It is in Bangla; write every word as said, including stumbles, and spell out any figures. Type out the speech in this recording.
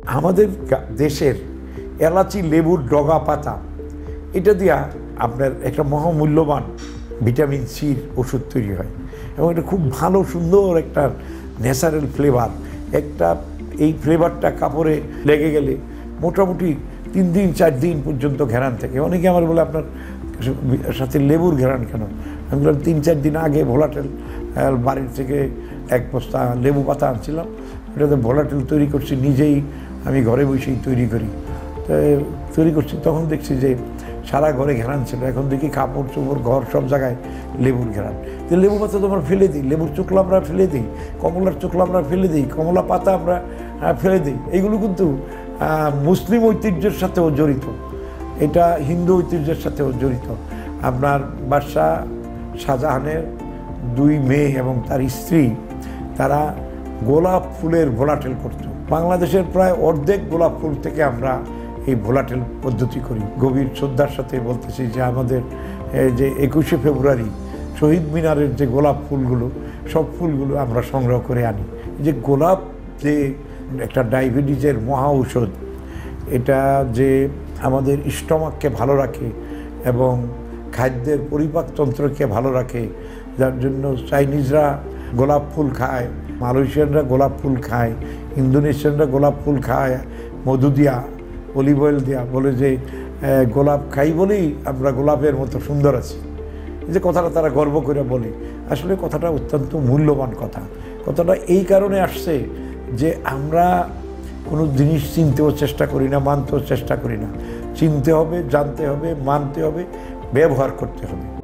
আমাদের দেশের এলাচি লেবুর ডগা পাতা এটা দিয়া আপনার একটা মহামূল্যবান ভিটামিন সির ওষুধ তৈরি হয় এবং এটা খুব ভালো সুন্দর একটা ন্যাচারাল ফ্লেভার। একটা এই ফ্লেভারটা কাপড়ে লেগে গেলে মোটামুটি তিন দিন চার দিন পর্যন্ত ঘেরান থাকে। অনেকে আমার বলে আপনার সাথে লেবুর ঘেরান কেন? আমি বললাম তিন চার দিন আগে ভোলাটেল বাড়ির থেকে এক বস্তা লেবু পাতা আনছিলাম, ওটাতে ভোলাটেল তৈরি করছি নিজেই, আমি ঘরে বসেই তৈরি করি। তো তৈরি করছি তখন দেখছি যে সারা ঘরে ঘেরান ছিল, এখন দেখি কাপড় চোপড় ঘর সব জায়গায় লেবুর ঘেরান। তো লেবু পাতা তো আমরা ফেলে দিই, লেবুর চোখলা আমরা ফেলে দিই, কমলার চোখলা আমরা ফেলে দিই, কমলা পাতা আমরা ফেলে দিই। এইগুলো কিন্তু মুসলিম ঐতিহ্যের সাথেও জড়িত, এটা হিন্দু ঐতিহ্যের সাথেও জড়িত। আপনার বাদশাহ শাহজাহানের দুই মেয়ে এবং তার স্ত্রী তারা গোলাপ ফুলের ভোলাটেল করত। বাংলাদেশের প্রায় অর্ধেক গোলাপ ফুল থেকে আমরা এই ভোলাটেল পদ্ধতি করি। গভীর শ্রদ্ধার সাথে বলতেছি যে আমাদের যে একুশে ফেব্রুয়ারি শহীদ মিনারের যে গোলাপ ফুলগুলো, সব ফুলগুলো আমরা সংগ্রহ করে আনি। যে গোলাপ যে একটা ডায়াবেটিসের মহা ঔষধ, এটা যে আমাদের স্টমাককে ভালো রাখে এবং খাদ্যের পরিপাকতন্ত্রকে ভালো রাখে, যার জন্য চাইনিজরা গোলাপ ফুল খায়, মালয়েশিয়ানরা গোলাপ ফুল খায়, ইন্দোনেশিয়ানরা গোলাপ ফুল খায় মধু দিয়া, অলিভ অয়েল দিয়া, বলে যে গোলাপ খাই বলেই আমরা গোলাপের মতো সুন্দর আছি। এই যে কথাটা তারা গর্ব করে বলে, আসলে কথাটা অত্যন্ত মূল্যবান কথা। কথাটা এই কারণে আসছে যে আমরা কোনো জিনিস চিনতেও চেষ্টা করি না, মানতেও চেষ্টা করি না। চিনতে হবে, জানতে হবে, মানতে হবে, ব্যবহার করতে হবে।